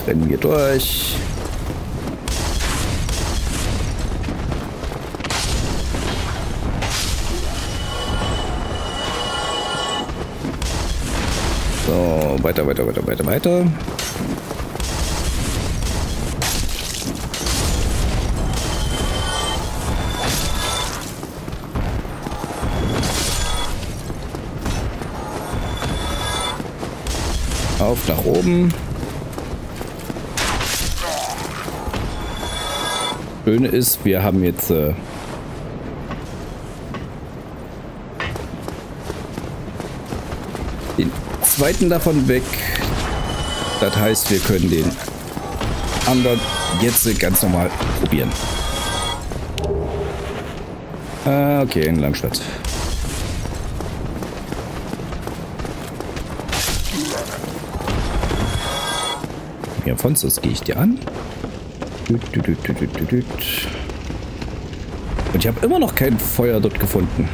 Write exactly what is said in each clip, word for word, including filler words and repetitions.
Rennen wir durch. So, weiter, weiter, weiter, weiter, weiter. Auf nach oben. Schöne ist, wir haben jetzt äh, den zweiten davon weg. Das heißt, wir können den anderen jetzt ganz normal probieren. Äh, okay, in Langstadt. Ja, Fonsos gehe ich dir an. Und ich habe immer noch kein Feuer dort gefunden.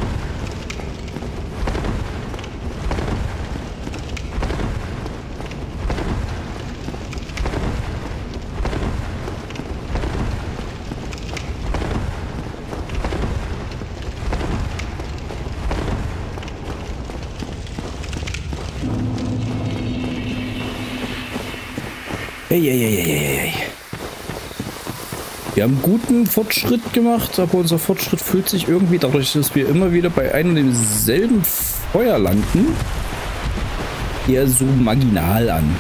Hey, hey, hey, hey, hey. Wir haben guten Fortschritt gemacht, aber unser Fortschritt fühlt sich irgendwie dadurch, dass wir immer wieder bei einem und demselben Feuer landen, eher so marginal an.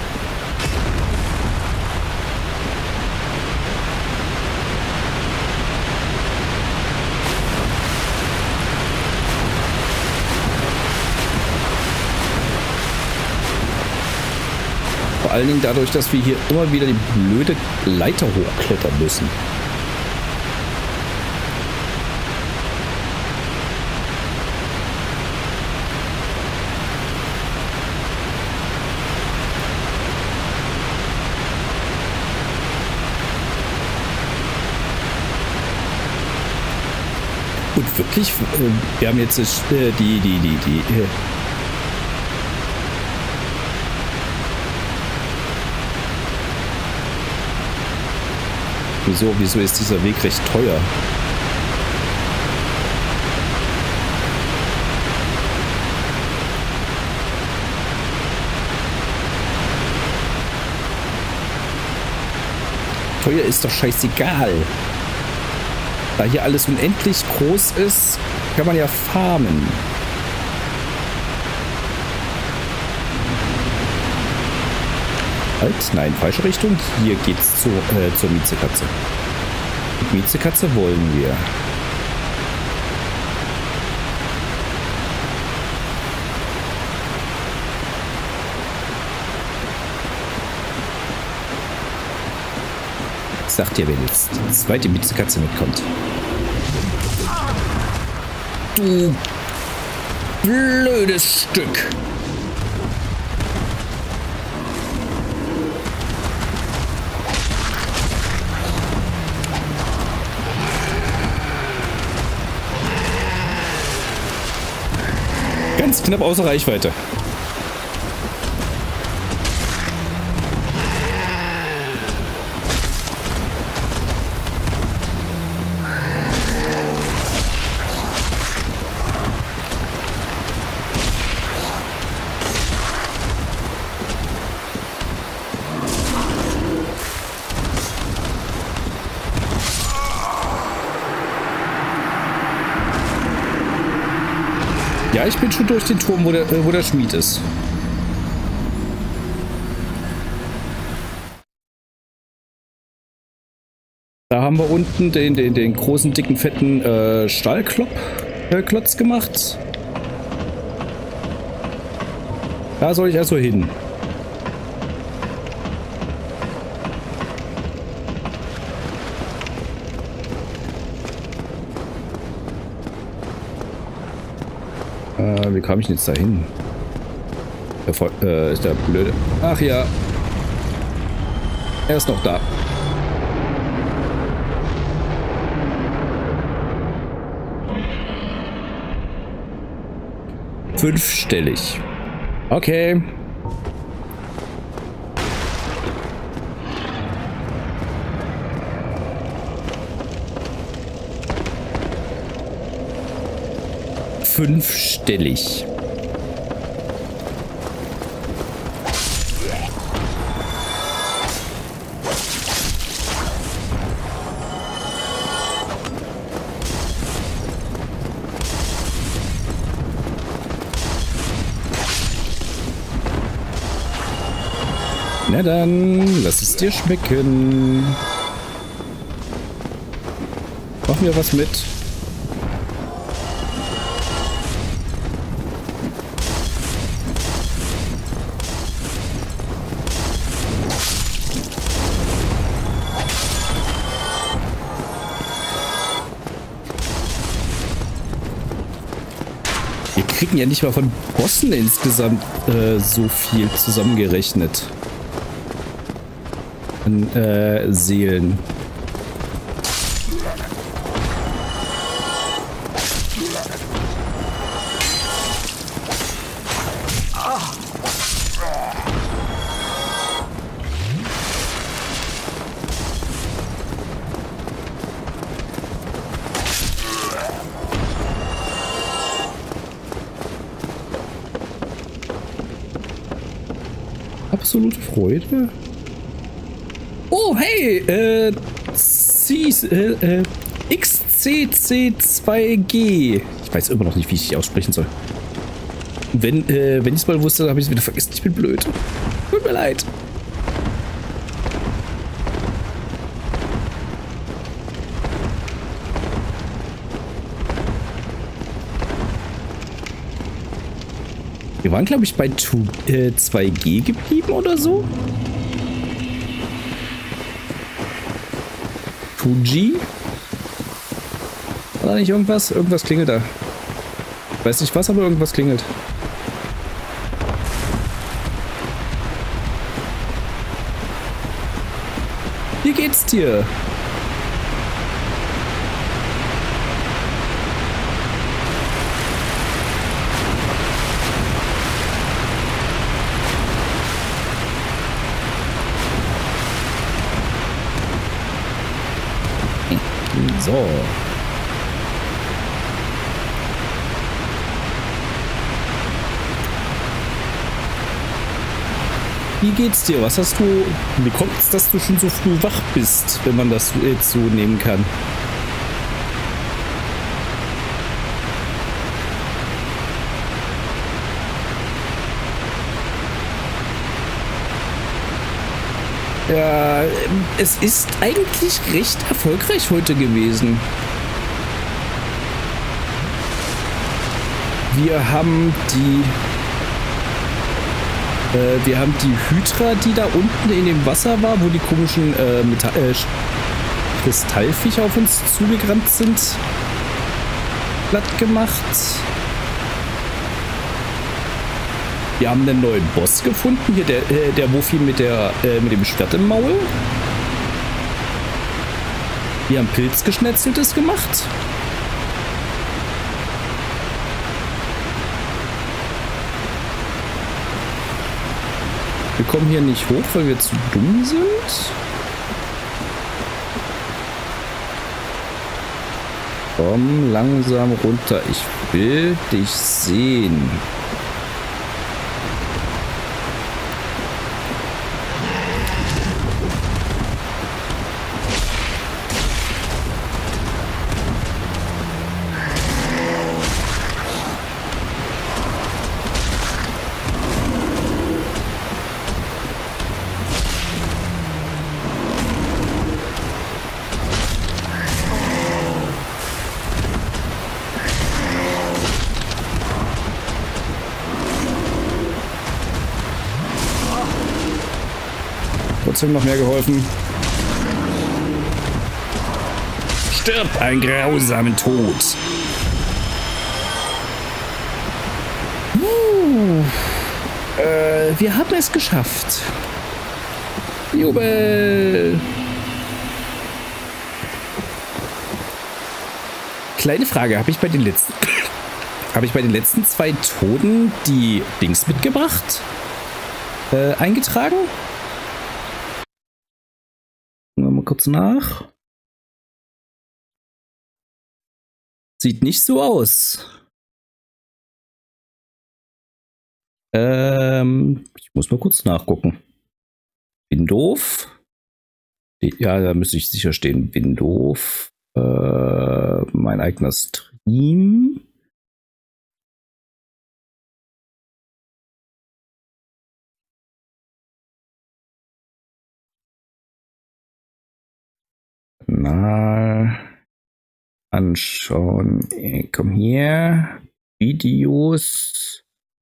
Vor allen Dingen dadurch, dass wir hier immer wieder die blöde Leiter hochklettern müssen. Und wirklich, wir haben jetzt die, die, die, die, Wieso, wieso ist dieser Weg recht teuer? Teuer ist doch scheißegal. Da hier alles unendlich groß ist, kann man ja farmen. Halt, nein, falsche Richtung. Hier geht's zu, äh, zur Miezekatze. Die Miezekatze wollen wir. Ich sag dir, wenn jetzt die zweite Miezekatze mitkommt. Du blödes Stück. Ganz knapp außer Reichweite. Ja, ich bin schon durch den Turm, wo der, wo der Schmied ist. Da haben wir unten den, den, den großen, dicken, fetten äh, Stahlklotz äh, gemacht. Da soll ich also hin. Wie kam ich denn jetzt da hin? Der äh, ist der blöde. Ach ja. Er ist noch da. Fünfstellig. Okay. fünfstellig. Na dann, lass es dir schmecken. Mach mir was mit. Wir kriegen ja nicht mal von Bossen insgesamt äh, so viel zusammengerechnet. An äh, Seelen. Absolute Freude. Oh, hey, äh, C, äh, äh, X C C zwei G. Ich weiß immer noch nicht, wie ich die aussprechen soll. Wenn, äh, wenn ich es mal wusste, habe ich es wieder vergessen. Ich bin blöd. Tut mir leid. Wir waren, glaube ich, bei zwei G geblieben oder so. zwei G? War da nicht irgendwas? Irgendwas klingelt da. Ich weiß nicht was, aber irgendwas klingelt. Wie geht's dir? So. Wie geht's dir? Was hast du... Wie kommt es, dass du schon so früh wach bist, wenn man das jetzt so nehmen kann? Ja, es ist eigentlich recht erfolgreich heute gewesen. Wir haben die... Äh, wir haben die Hydra, die da unten in dem Wasser war, wo die komischen äh, Metall äh, Kristallviecher auf uns zugerannt sind, platt gemacht. Wir haben einen neuen Boss gefunden, hier der, äh, der Wuffi mit, der, äh, mit dem Schwert im Maul. Wir haben Pilzgeschnetzeltes gemacht. Wir kommen hier nicht hoch, weil wir zu dumm sind. Komm langsam runter, ich will dich sehen. Trotzdem noch mehr geholfen. Stirb einen grausamen Tod. Uh, äh, wir haben es geschafft. Jubel. Kleine Frage, habe ich bei den letzten habe ich bei den letzten zwei Toten die Dings mitgebracht? Äh, eingetragen? Mal kurz nach. Sieht nicht so aus. Ähm, ich muss mal kurz nachgucken. Windhof. Ja, da müsste ich sicher stehen. Windhof. Äh, mein eigener Stream. Mal anschauen. Komm hier. Videos.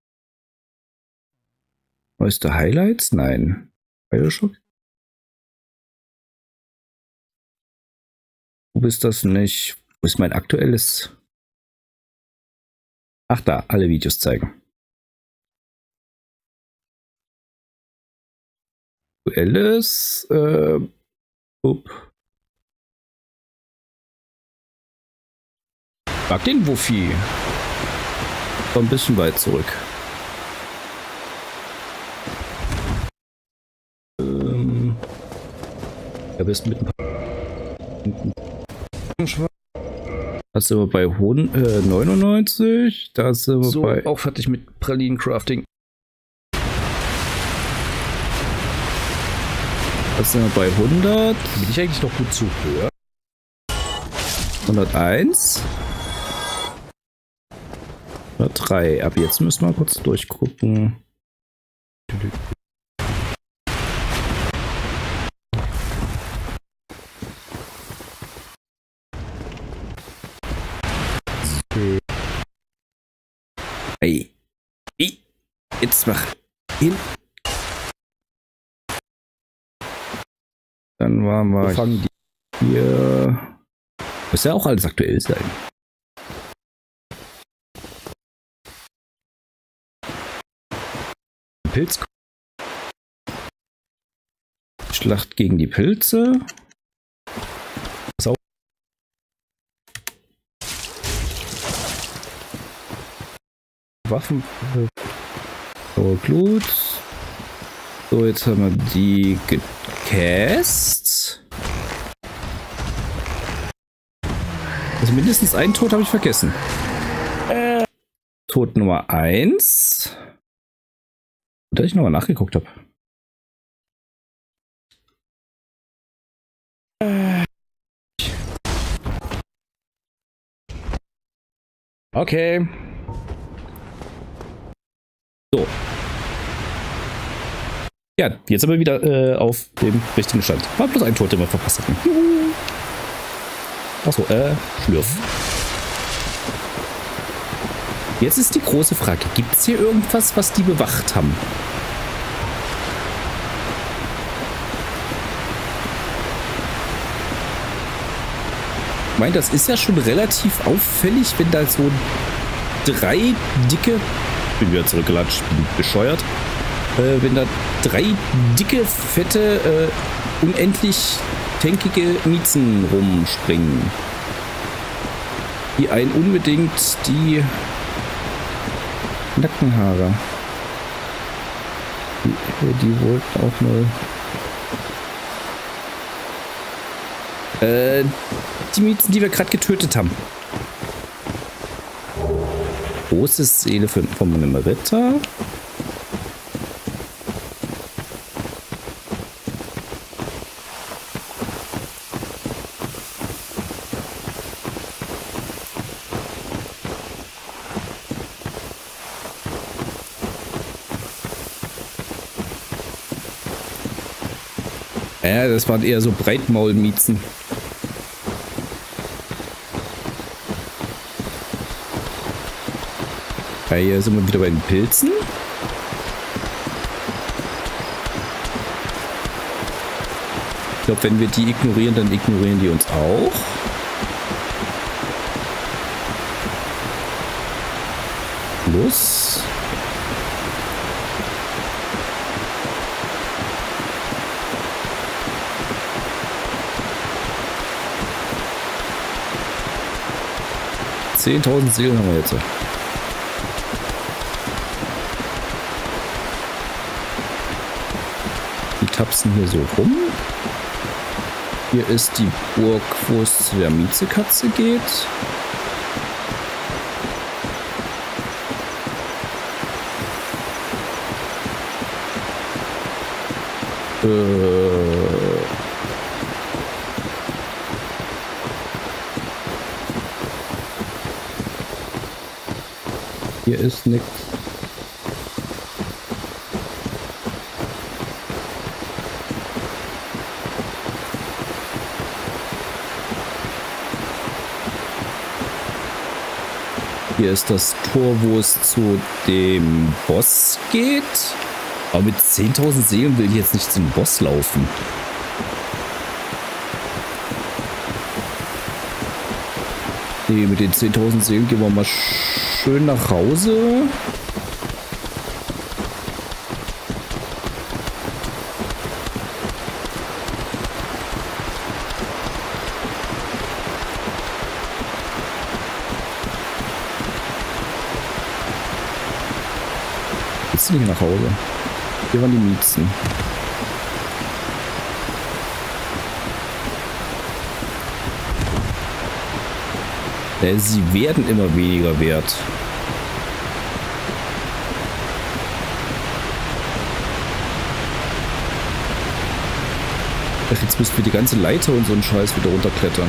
Neueste Highlights? Nein. Bioshock? Wo bist das nicht? Wo ist mein aktuelles? Ach da, alle Videos zeigen. Aktuelles. Äh, up. Mag den Wuffi. War ein bisschen weit zurück. Ähm, ja, bist mit ein paar. Da sind wir bei neunundneunzig. Da sind wir so, bei. Auch fertig mit Pralinencrafting. Da sind wir bei hundert. Bin ich eigentlich noch gut zu hören? hunderteins. hundertdrei. Ab jetzt müssen wir kurz durchgucken. Hey. Jetzt mach hin. Dann waren wir fangen die hier. Muss ja auch alles aktuell sein. Pilz. Schlacht gegen die Pilze. So. Waffen. So, Glut. So, jetzt haben wir die gecast. Also mindestens einen Tod habe ich vergessen. Äh. Tod Nummer eins. Da ich nochmal nachgeguckt habe. Okay. So. Ja, jetzt sind wir wieder äh, auf dem richtigen Stand. War bloß ein Tod, den wir verpasst hatten. Achso, äh, Schlürf. Jetzt ist die große Frage, gibt es hier irgendwas, was die bewacht haben? Ich meine, das ist ja schon relativ auffällig, wenn da so drei dicke, ich bin wieder zurückgelatscht, bin bescheuert, äh, wenn da drei dicke, fette, äh, unendlich tankige Miezen rumspringen, die einen unbedingt die Nackenhaare. Die, die wollten auch mal. Äh, die Miezen, die wir gerade getötet haben. Große Seele von einem Ritter. Ja, das waren eher so Breitmaulmiezen. Ja, hier sind wir wieder bei den Pilzen. Ich glaube, wenn wir die ignorieren, dann ignorieren die uns auch. Plus. zehntausend Seelen haben wir jetzt. Die tapsen hier so rum. Hier ist die Burg, wo es zu der Miezekatze geht. Äh... Hier ist nichts. Hier ist das Tor, wo es zu dem Boss geht. Aber mit zehntausend Seelen will ich jetzt nicht zum Boss laufen. Nee, mit den zehntausend Seelen gehen wir mal schön nach Hause. Jetzt nicht nach Hause. Hier waren die Miezen. Äh, sie werden immer weniger wert. Ach, jetzt müssen wir die ganze Leiter und so einen Scheiß wieder runterklettern.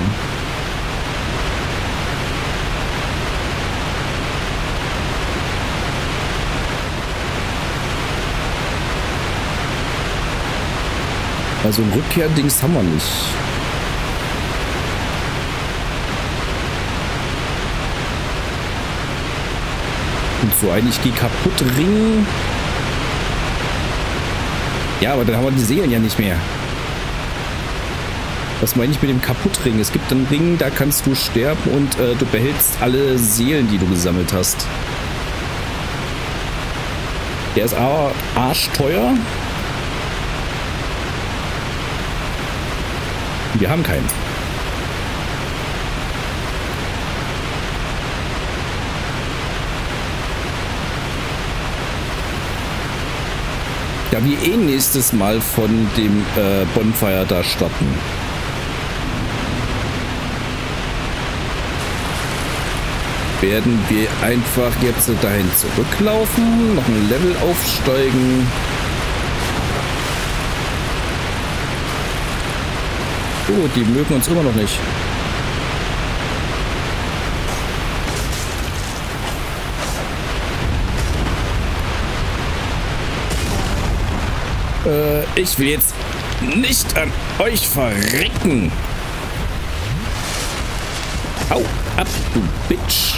Also ein Rückkehrdings haben wir nicht. Und so eigentlich die kaputt Ring. Ja, aber dann haben wir die Seelen ja nicht mehr. Was meine ich mit dem Kaputtring? Es gibt einen Ring, da kannst du sterben und äh, du behältst alle Seelen, die du gesammelt hast. Der ist aber arschteuer. Wir haben keinen. Da wir eh nächstes Mal von dem äh, Bonfire da starten. Werden wir einfach jetzt dahin zurücklaufen, noch ein Level aufsteigen. Oh, die mögen uns immer noch nicht. Äh, ich will jetzt nicht an euch verrecken. Hau ab, du Bitch.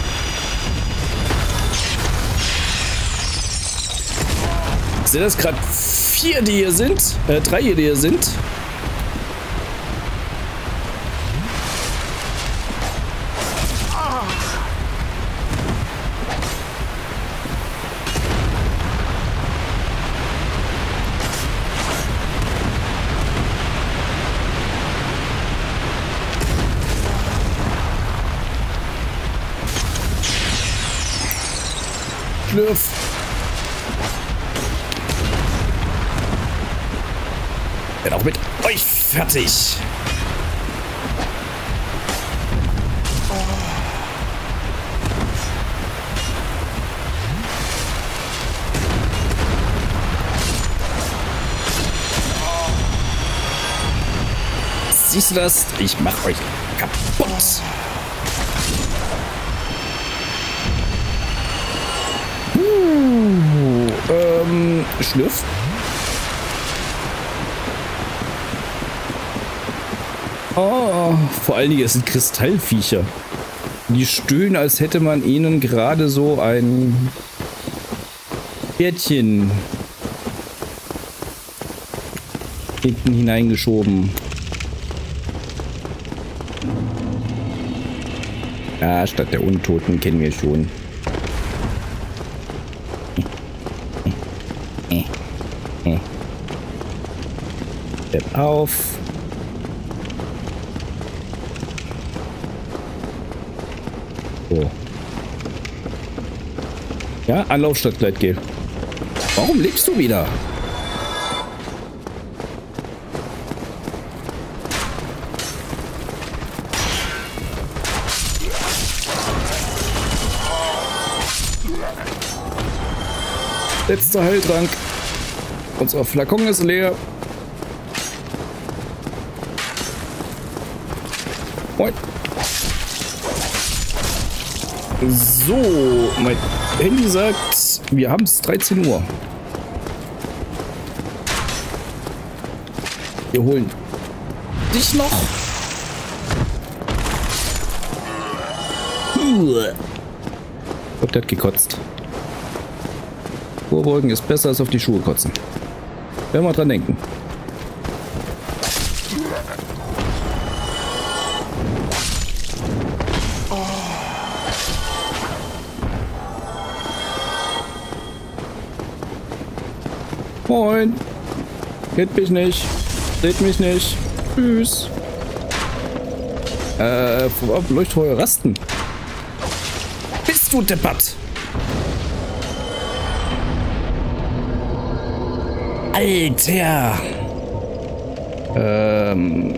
Sind das gerade vier, die hier sind? Äh, drei, die hier sind? Schlürf. Bin auch mit euch fertig. Siehst du das? Ich mach euch kaputt. Uh, ähm, Schlürf. Oh, vor allen Dingen, es sind Kristallviecher. Die stöhnen, als hätte man ihnen gerade so ein Pferdchen hinten hineingeschoben. Ja, statt der Untoten kennen wir schon. Step auf. So. Ja, Anlauf statt Gleitgel. Warum lebst du wieder? Letzter Heiltrank. Unser Flakon ist leer. Moin. So, mein Handy sagt, wir haben es dreizehn Uhr. Wir holen dich noch. Ich glaube, der hat gekotzt. Vorbeugen ist besser als auf die Schuhe kotzen. Werden wir dran denken. Moin. Hit mich nicht. Seht mich nicht. Tschüss. Äh, Leuchtfeuer rasten. Bist du deppert? Alter. Ähm.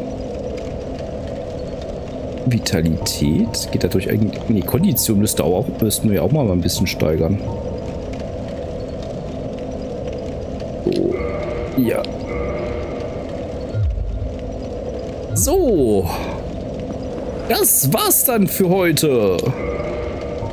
Vitalität? Geht dadurch eigentlich. Nee, Kondition müsste auch, müssten wir auch mal ein bisschen steigern. So. Ja. So. Das war's dann für heute.